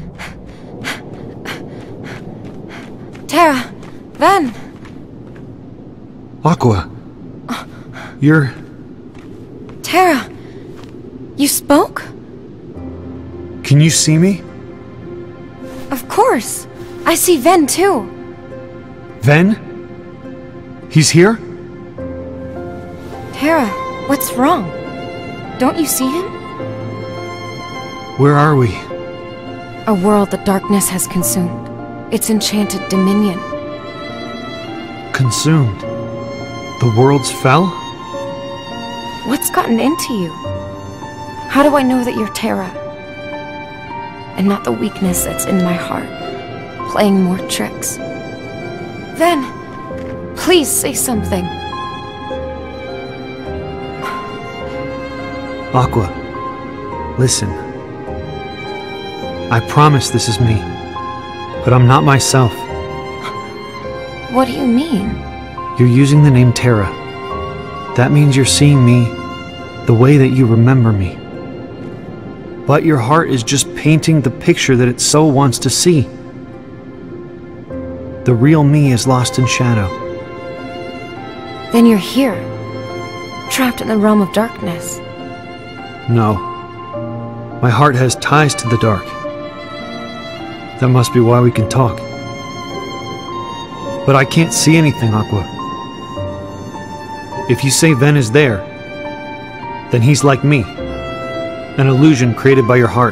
Terra! Ven! Aqua! You're... Terra! You spoke? Can you see me? Of course! I see Ven too! Ven? He's here? Terra, what's wrong? Don't you see him? Where are we? A world that darkness has consumed. Its enchanted dominion. Consumed? The worlds fell? What's gotten into you? How do I know that you're Terra? And not the weakness that's in my heart, playing more tricks. Ven, please say something. Aqua, listen. I promise this is me, but I'm not myself. What do you mean? You're using the name Terra. That means you're seeing me the way that you remember me. But your heart is just painting the picture that it so wants to see. The real me is lost in shadow. Then you're here, trapped in the realm of darkness. No. My heart has ties to the dark. That must be why we can talk. But I can't see anything, Aqua. If you say Ven is there, then he's like me. An illusion created by your heart.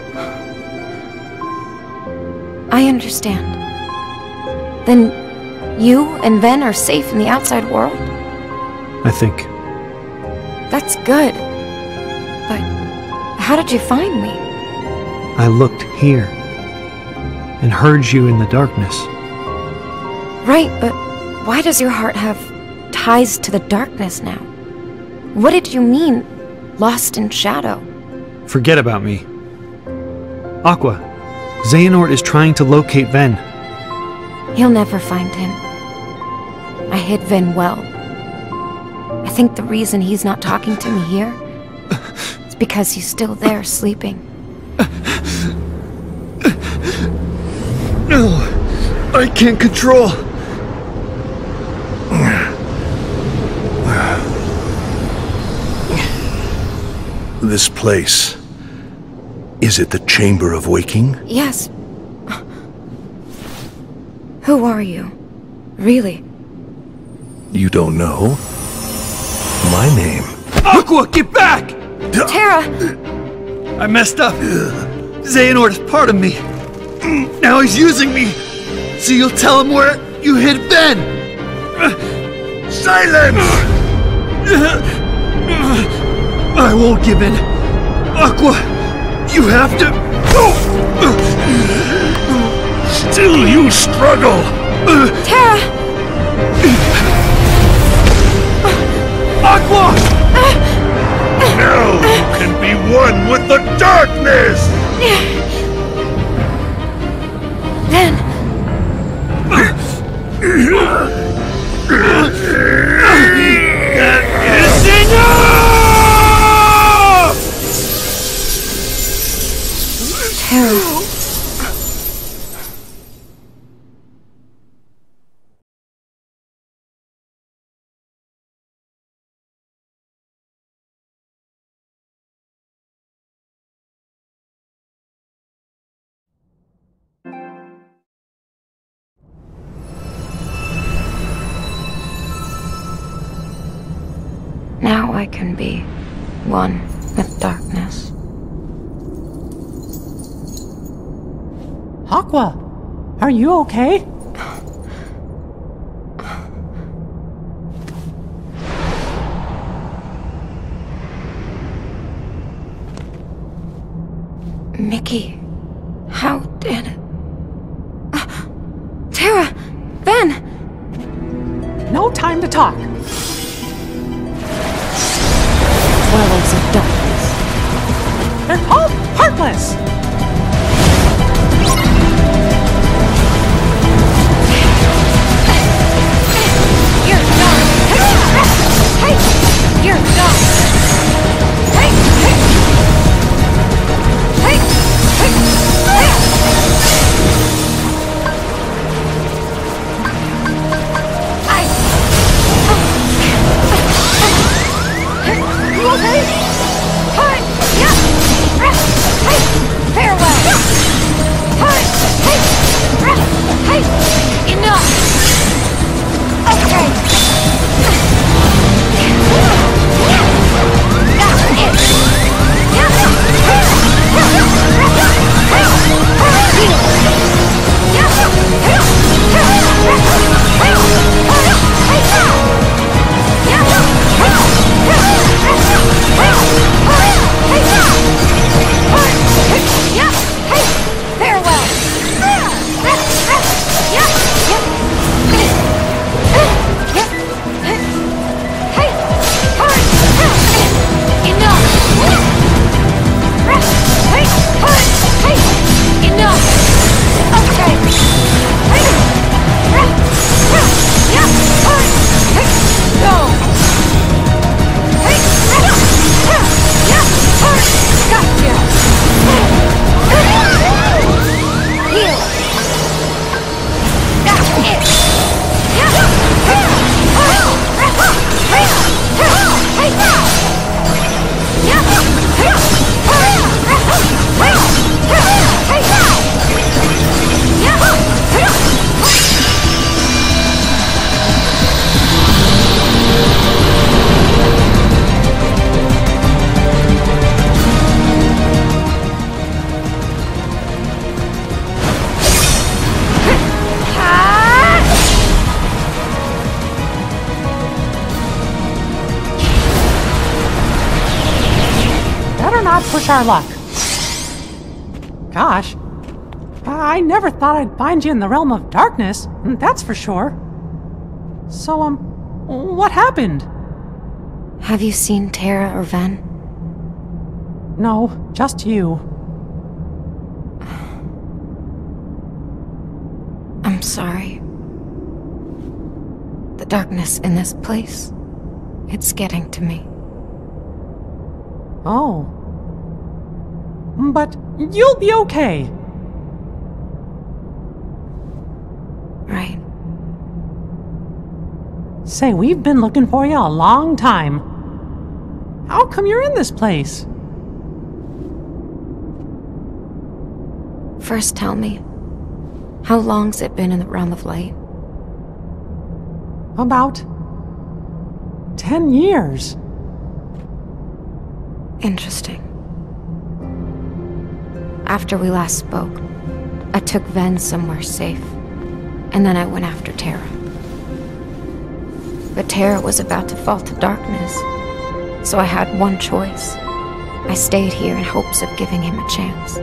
I understand. Then you and Ven are safe in the outside world? I think. That's good. But how did you find me? I looked here and heard you in the darkness. Right, but why does your heart have ties to the darkness now? What did you mean, lost in shadow? Forget about me. Aqua, Xehanort is trying to locate Ven. He'll never find him. I hid Ven well. I think the reason he's not talking to me here is because he's still there sleeping. No, I can't control. This place. Is it the Chamber of Waking? Yes. Who are you? Really? You don't know? My name. Aqua, get back! Terra! I messed up. Xehanort is part of me. Now he's using me. So you'll tell him where you hid Ven. Silence! I won't give in. Aqua, you have to... Still you struggle! Terra! Aqua! Now you can be one with the darkness! Ven! It's enough! Terra. Now I can be one with darkness. Aqua, are you okay? Mickey, how did... Terra! Ven! No time to talk. Dwellers of darkness. They're all heartless! You're done! Hey! You're done! Hey! Hey! Hey! Hey! Push our luck. Gosh, I never thought I'd find you in the realm of darkness, that's for sure. So, what happened? Have you seen Tara or Ven? No, just you. I'm sorry. The darkness in this place, it's getting to me. Oh. But you'll be okay. Right. Say, we've been looking for you a long time. How come you're in this place? First tell me, how long's it been in the Realm of Light? About 10 years. Interesting. After we last spoke, I took Ven somewhere safe, and then I went after Tara. But Tara was about to fall to darkness, so I had one choice. I stayed here in hopes of giving him a chance.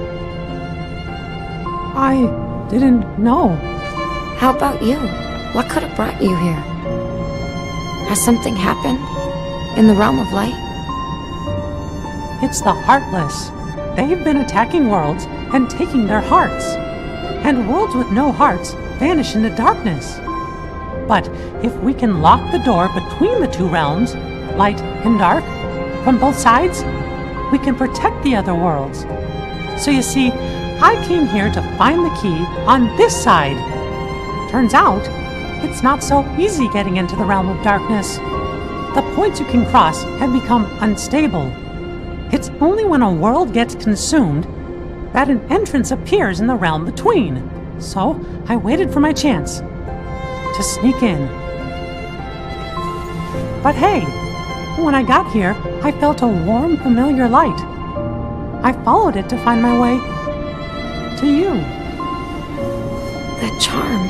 I didn't know. How about you? What could have brought you here? Has something happened in the Realm of Light? It's the Heartless. They've been attacking worlds and taking their hearts. And worlds with no hearts vanish into darkness. But if we can lock the door between the two realms, light and dark, from both sides, we can protect the other worlds. So you see, I came here to find the key on this side. Turns out, it's not so easy getting into the realm of darkness. The points you can cross have become unstable. It's only when a world gets consumed that an entrance appears in the realm between. So I waited for my chance to sneak in. But hey, when I got here, I felt a warm, familiar light. I followed it to find my way to you. The charm.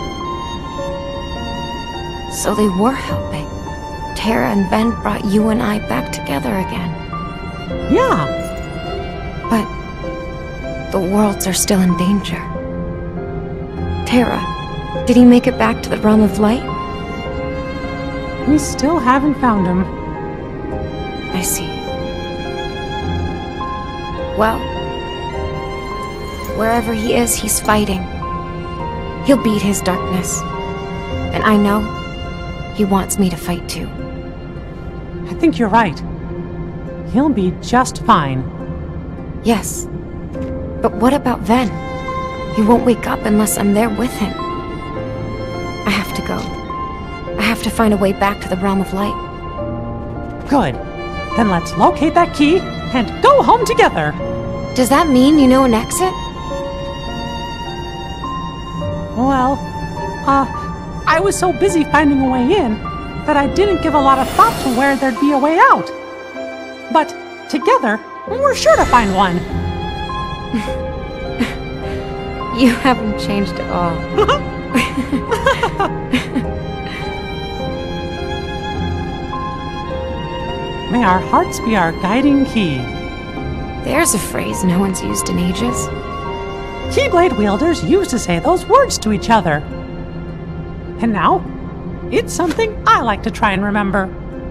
So they were helping. Tara and Ven brought you and I back together again. Yeah. But the worlds are still in danger. Tara, did he make it back to the Realm of Light? We still haven't found him. I see. Well, wherever he is, he's fighting. He'll beat his darkness. And I know he wants me to fight too. I think you're right. He'll be just fine. Yes. But what about Ven? He won't wake up unless I'm there with him. I have to go. I have to find a way back to the Realm of Light. Good. Then let's locate that key and go home together. Does that mean you know an exit? Well, I was so busy finding a way in that I didn't give a lot of thought to where there'd be a way out. But together, we're sure to find one. You haven't changed at all. May our hearts be our guiding key. There's a phrase no one's used in ages. Keyblade wielders used to say those words to each other. And now, it's something I like to try and remember.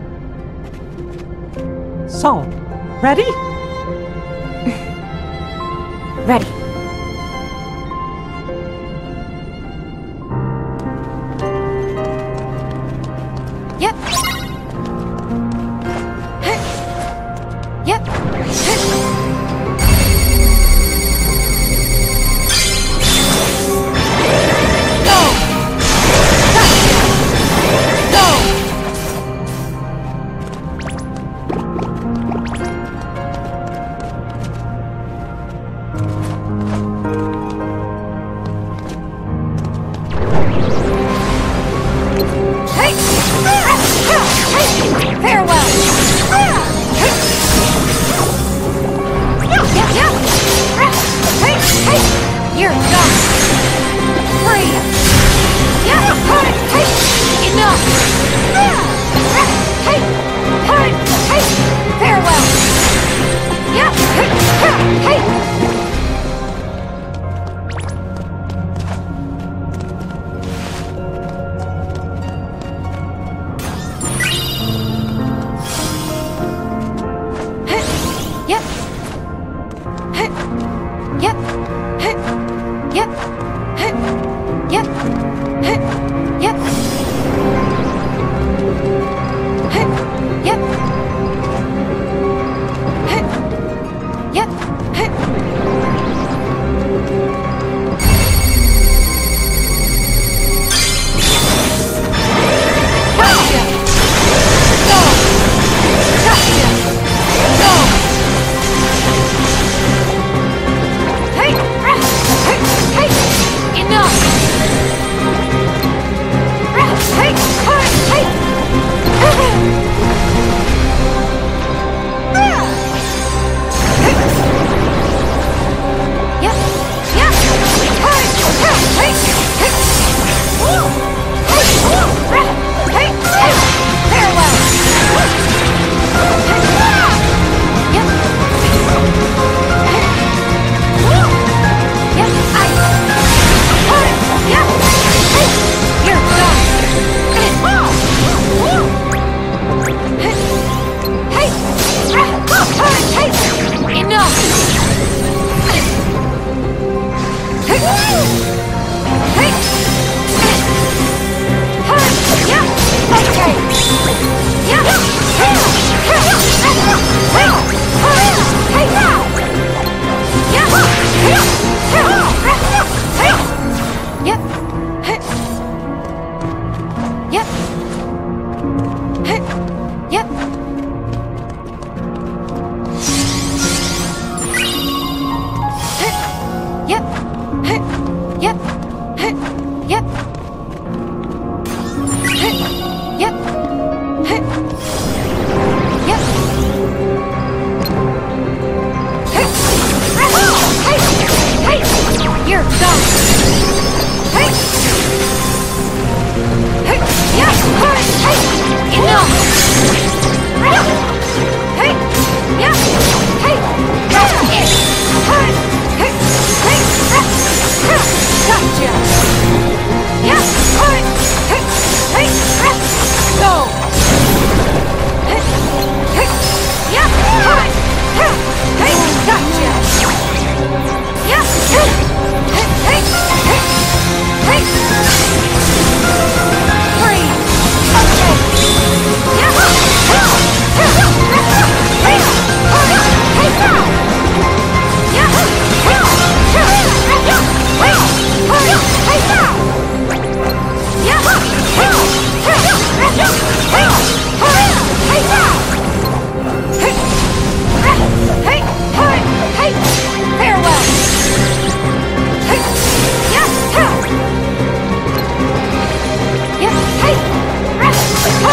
So, ready? Ready. Yep. Yep. Go!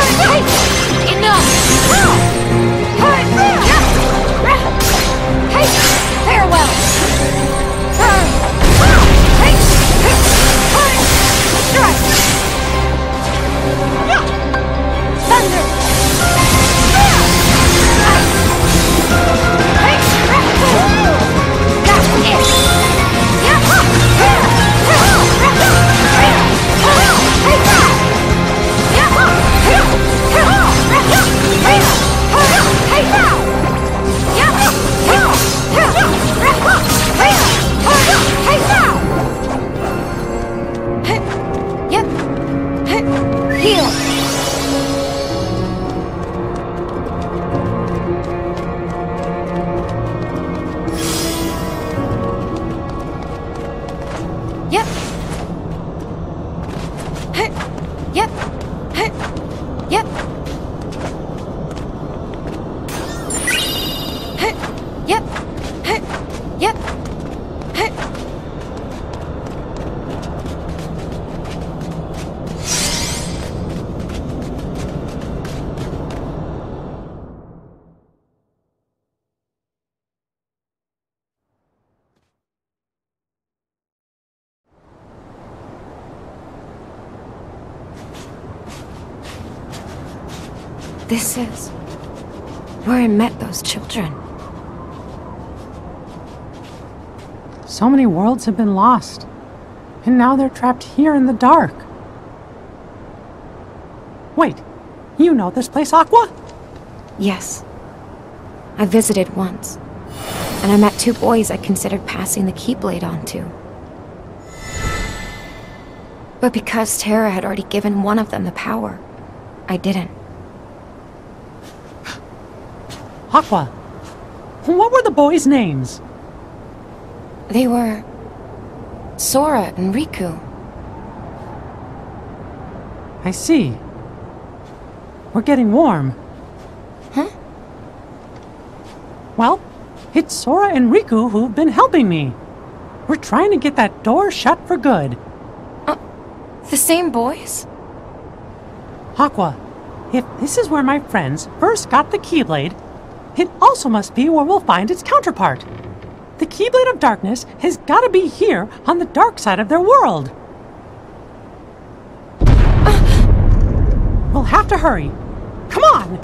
This is where I met those children. So many worlds have been lost, and now they're trapped here in the dark. Wait, you know this place, Aqua? Yes. I visited once, and I met two boys I considered passing the Keyblade on to. But because Terra had already given one of them the power, I didn't. Aqua, what were the boys' names? They were Sora and Riku. I see. We're getting warm. Huh? Well, it's Sora and Riku who've been helping me. We're trying to get that door shut for good. The same boys? Aqua, if this is where my friends first got the Keyblade, it also must be where we'll find its counterpart. The Keyblade of Darkness has got to be here on the dark side of their world. We'll have to hurry. Come on!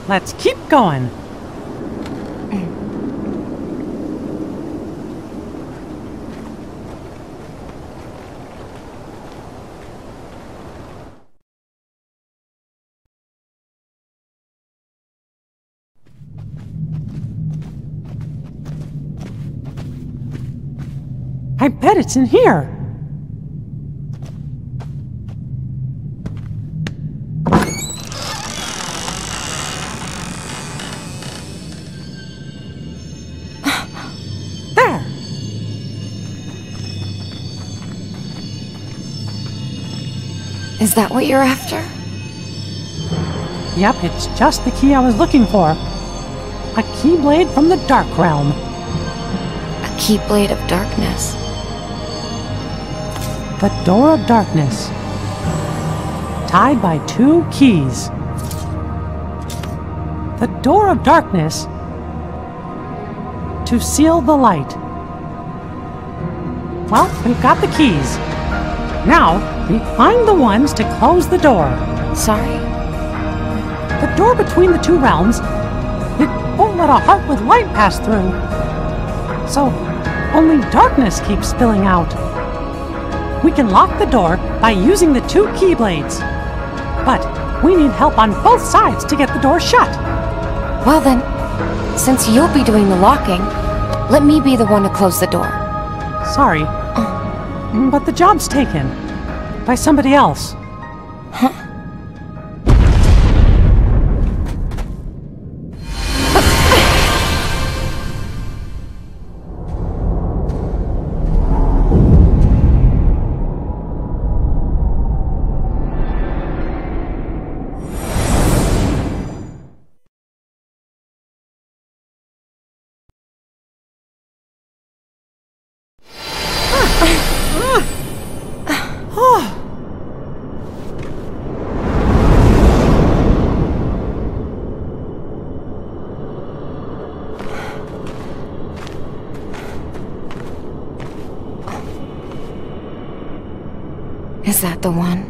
let's keep going. I bet it's in here. There. Is that what you're after? Yep, it's just the key I was looking for. A keyblade from the Dark Realm. A keyblade of darkness. The Door of Darkness. Tied by 2 keys. The Door of Darkness to seal the light. Well, we've got the keys. Now, we find the ones to close the door. Sorry? The door between the 2 realms, it won't let a heart with light pass through. So, only darkness keeps spilling out. We can lock the door by using the 2 keyblades. But we need help on both sides to get the door shut. Well then, since you'll be doing the locking, let me be the one to close the door. Sorry, but the job's taken. By somebody else. Huh? Is that the one?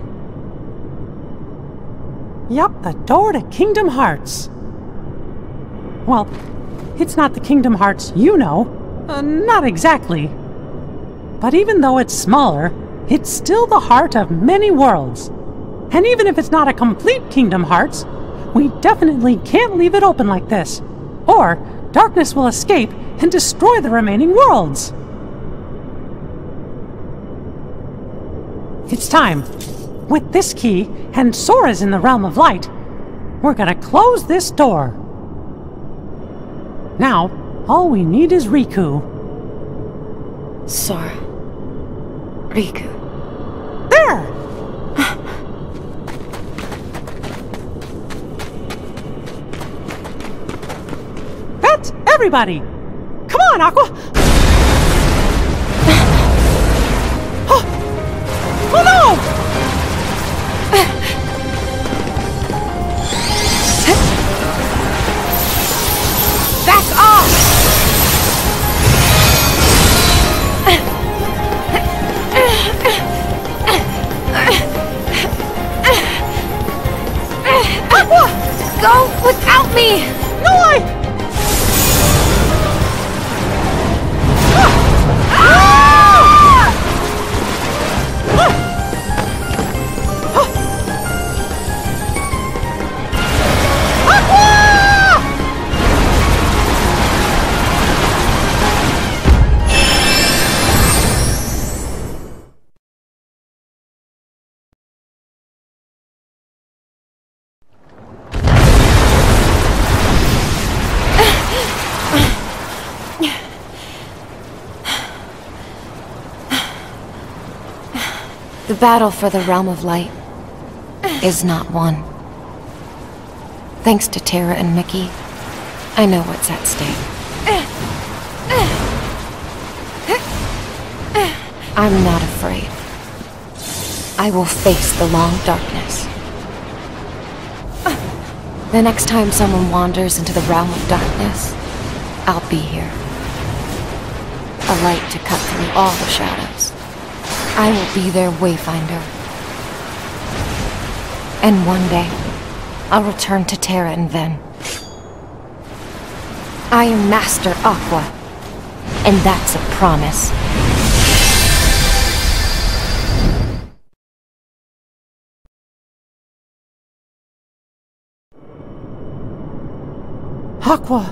Yup, the door to Kingdom Hearts. Well, it's not the Kingdom Hearts you know. Not exactly. But even though it's smaller, it's still the heart of many worlds. And even if it's not a complete Kingdom Hearts, we definitely can't leave it open like this. Or darkness will escape and destroy the remaining worlds. It's time. With this key and Sora's in the Realm of Light, we're gonna close this door. Now, all we need is Riku. Sora. Riku. There! That's everybody! Come on, Aqua! Oh no! Back off! Aqua! Go without me! No, The battle for the Realm of Light is not won. Thanks to Terra and Mickey, I know what's at stake. I'm not afraid. I will face the long darkness. The next time someone wanders into the Realm of Darkness, I'll be here. A light to cut through all the shadows. I will be their wayfinder. And one day, I'll return to Terra and Ven. I am Master Aqua, and that's a promise. Aqua!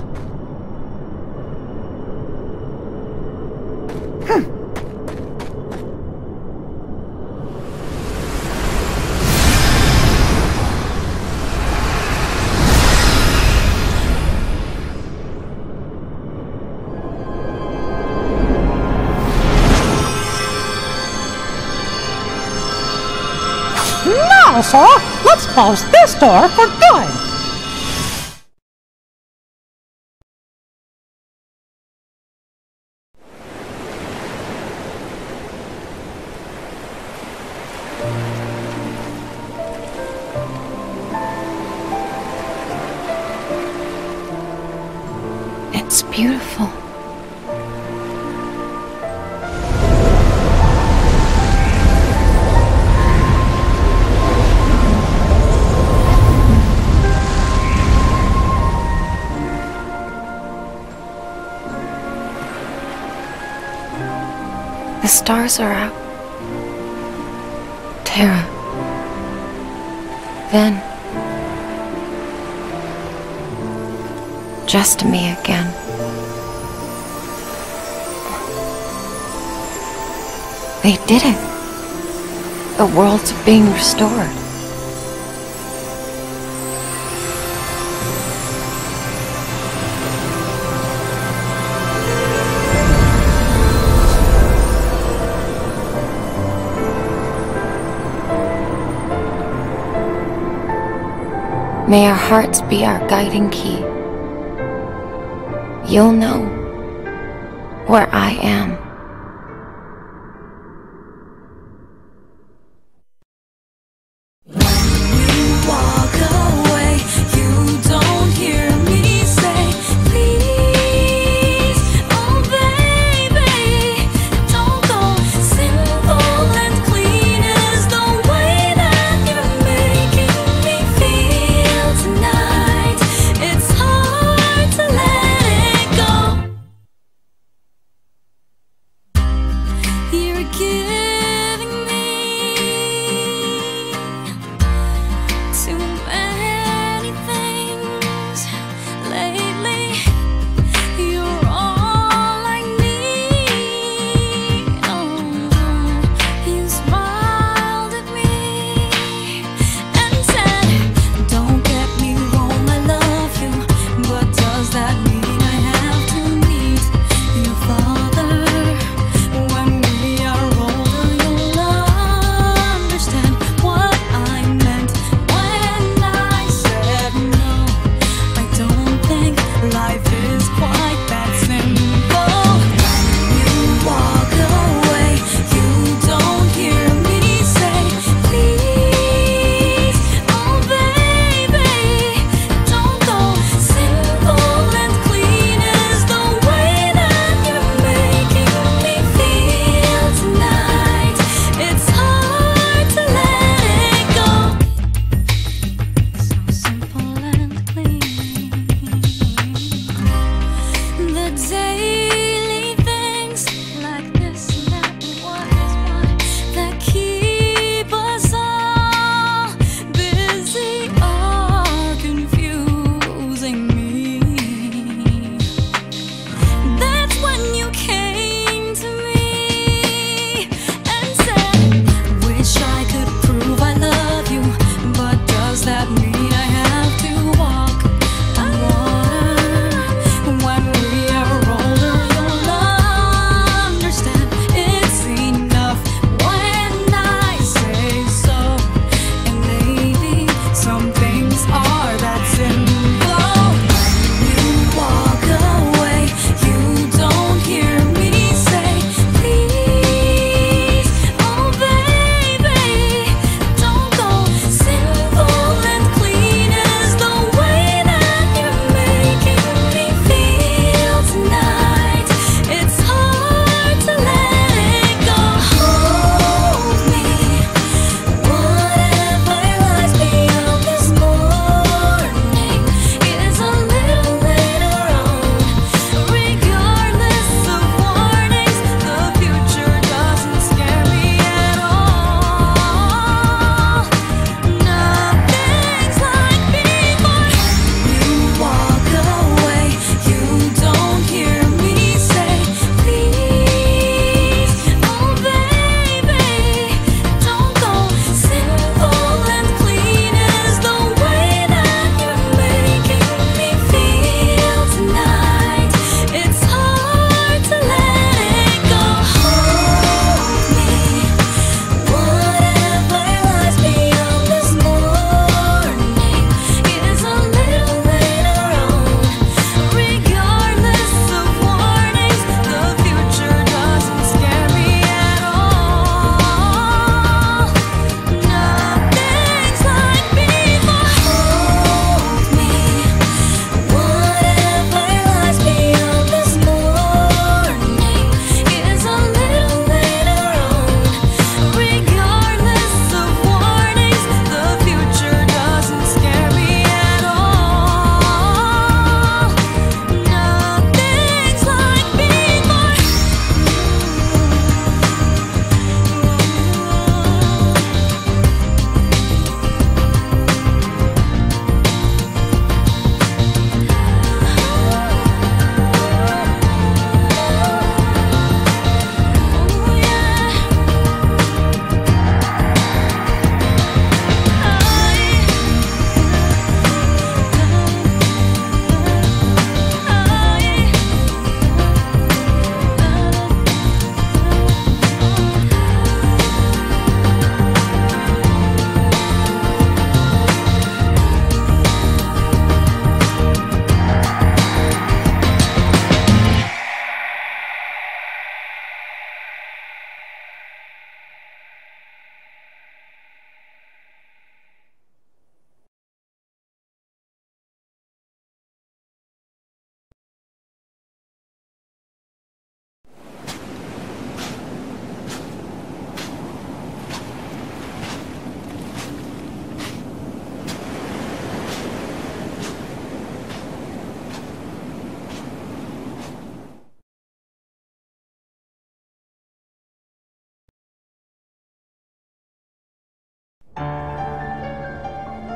Now, sir, let's close this door for good! It's beautiful. The stars are out. Terra. Then, just me again. They did it. The world's being restored. May our hearts be our guiding key. You'll know where I am.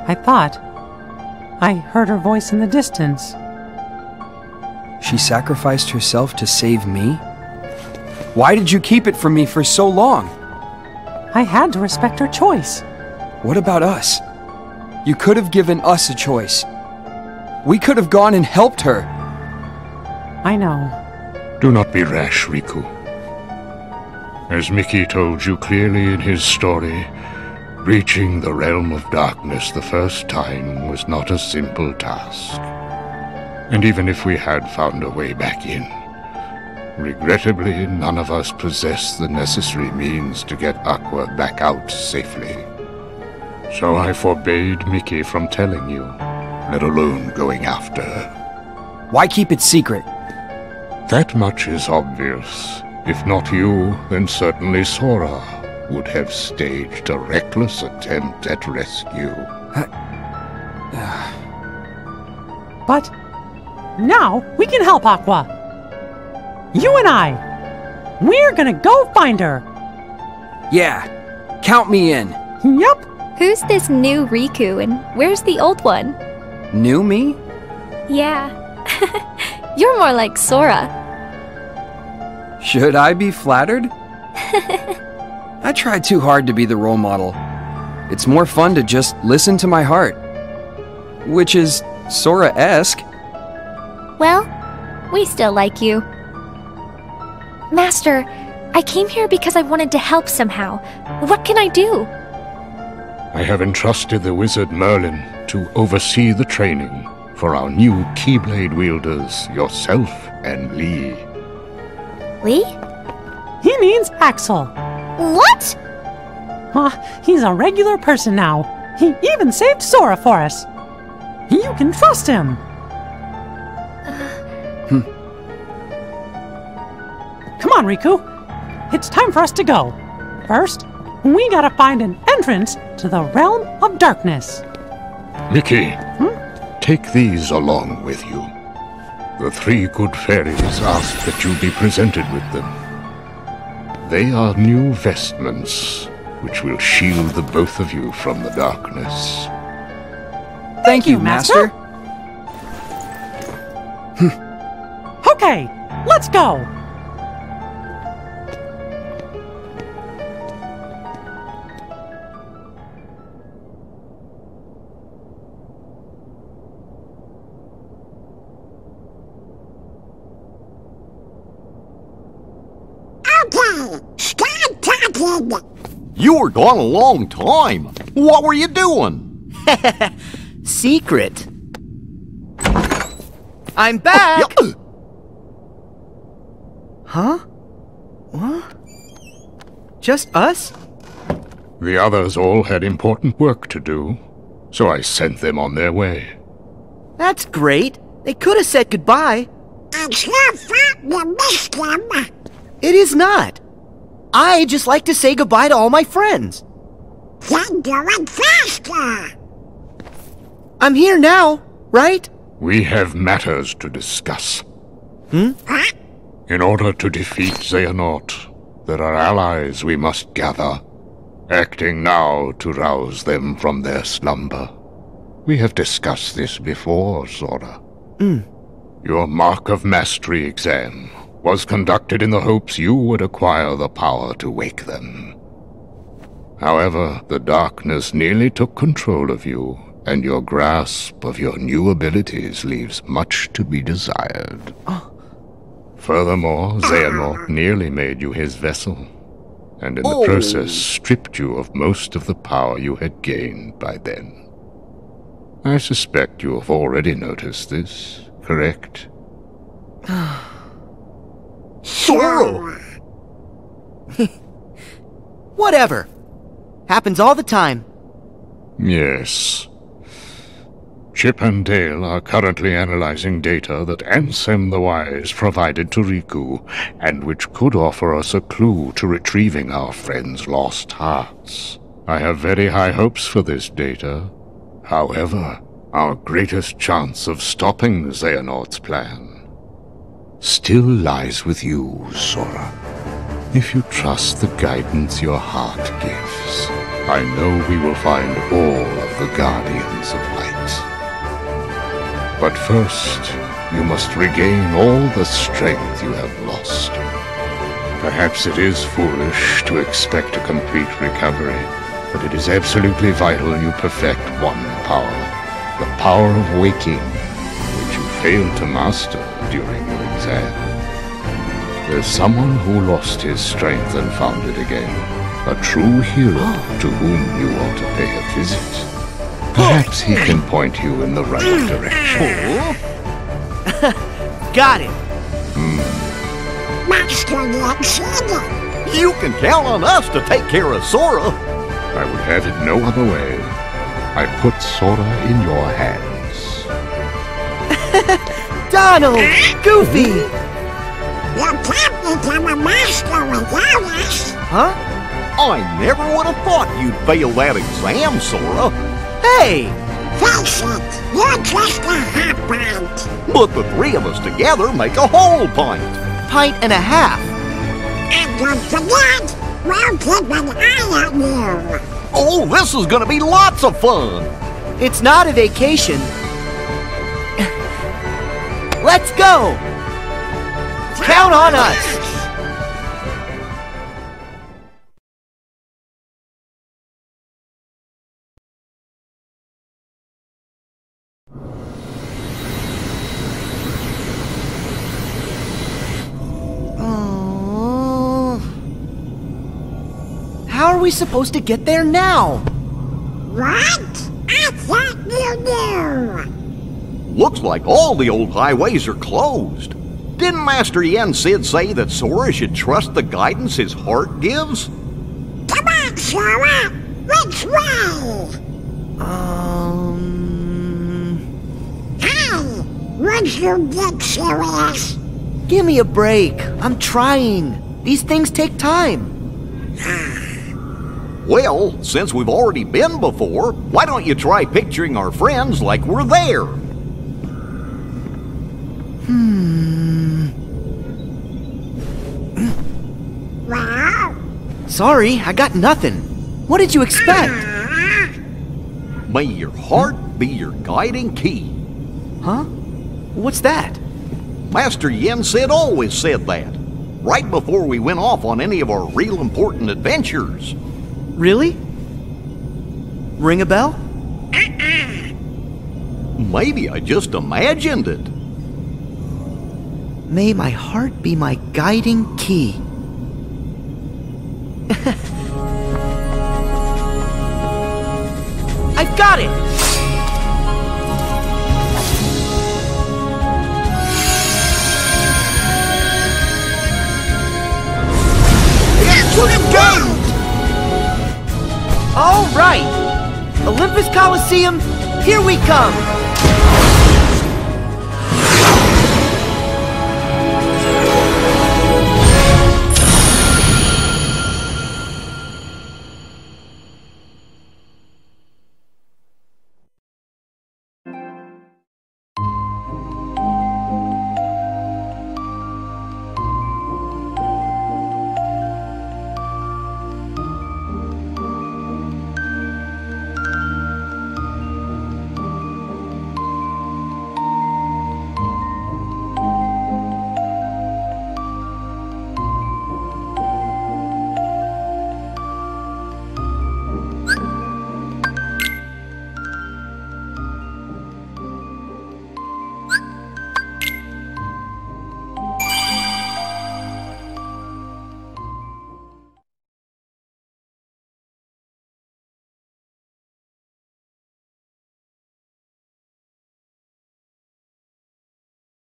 I thought I heard her voice in the distance. She sacrificed herself to save me? Why did you keep it from me for so long? I had to respect her choice. What about us? You could have given us a choice. We could have gone and helped her. I know. Do not be rash, Riku. As Mickey told you clearly in his story, reaching the realm of darkness the first time was not a simple task. And even if we had found a way back in, regrettably none of us possessed the necessary means to get Aqua back out safely. So I forbade Mickey from telling you, let alone going after her. Why keep it secret? That much is obvious. If not you, then certainly Sora would have staged a reckless attempt at rescue. But now we can help Aqua. You and I. We're gonna go find her. Yeah, count me in. Yup. Who's this new Riku and where's the old one? New me? Yeah. You're more like Sora. Should I be flattered? I try too hard to be the role model. It's more fun to just listen to my heart. Which is Sora-esque. Well, we still like you. Master, I came here because I wanted to help somehow. What can I do? I have entrusted the wizard Merlin to oversee the training for our new Keyblade wielders, yourself and Lee. Lee? He means Axel. What? He's a regular person now. He even saved Sora for us. You can trust him. Come on, Riku. It's time for us to go. First, we gotta find an entrance to the realm of darkness. Mickey, take these along with you. The three good fairies ask that you be presented with them. They are new vestments, which will shield the both of you from the darkness. Thank you, Master. Okay, let's go. You were gone a long time. What were you doing? Secret. I'm back! Huh? What? Just us? The others all had important work to do, so I sent them on their way. That's great. They could have said goodbye. It's your fault you missed them. It is not. I just like to say goodbye to all my friends. Then do it faster. I'm here now, right? We have matters to discuss. Huh? In order to defeat Xehanort, there are allies we must gather, acting now to rouse them from their slumber. We have discussed this before, Sora. Your Mark of Mastery exam was conducted in the hopes you would acquire the power to wake them. However, the darkness nearly took control of you, and your grasp of your new abilities leaves much to be desired. Furthermore, Xehanort nearly made you his vessel, and in the process stripped you of most of the power you had gained by then. I suspect you have already noticed this, correct? Sora! Whatever. Happens all the time. Yes. Chip and Dale are currently analyzing data that Ansem the Wise provided to Riku, and which could offer us a clue to retrieving our friend's lost hearts. I have very high hopes for this data. However, our greatest chance of stopping Xehanort's plan still lies with you, Sora, if you trust the guidance your heart gives. I know we will find all of the Guardians of Light. But first, you must regain all the strength you have lost. Perhaps it is foolish to expect a complete recovery, but it is absolutely vital you perfect one power. The power of waking, which you failed to master during your exam. There's someone who lost his strength and found it again. A true hero to whom you ought to pay a visit. Perhaps he can point you in the right direction. Got it. Master Yoda. You can count on us to take care of Sora. I would have it no other way. I put Sora in your hands. Donald! Goofy! You can't become a master without us. Huh? I never would have thought you'd fail that exam, Sora. Hey! Face it, you're just a half pint. But the three of us together make a whole pint. Pint and a half. And don't forget, we'll keep an eye on you. Oh, this is gonna be lots of fun. It's not a vacation. Let's go! Count on us! How are we supposed to get there now? What? I thought you knew. Looks like all the old highways are closed. Didn't Master Yen Sid say that Sora should trust the guidance his heart gives? Come on, Sora. Which way? Hey, would you get serious? Give me a break. I'm trying. These things take time. Well, since we've already been before, why don't you try picturing our friends like we're there? Well? Sorry, I got nothing. What did you expect? May your heart be your guiding key. Huh? What's that? Master Yen Sid always said that, right before we went off on any of our real important adventures. Really? Ring a bell? Maybe I just imagined it. May my heart be my guiding key. I've got it! Get to the gate! All right! Olympus Coliseum, here we come!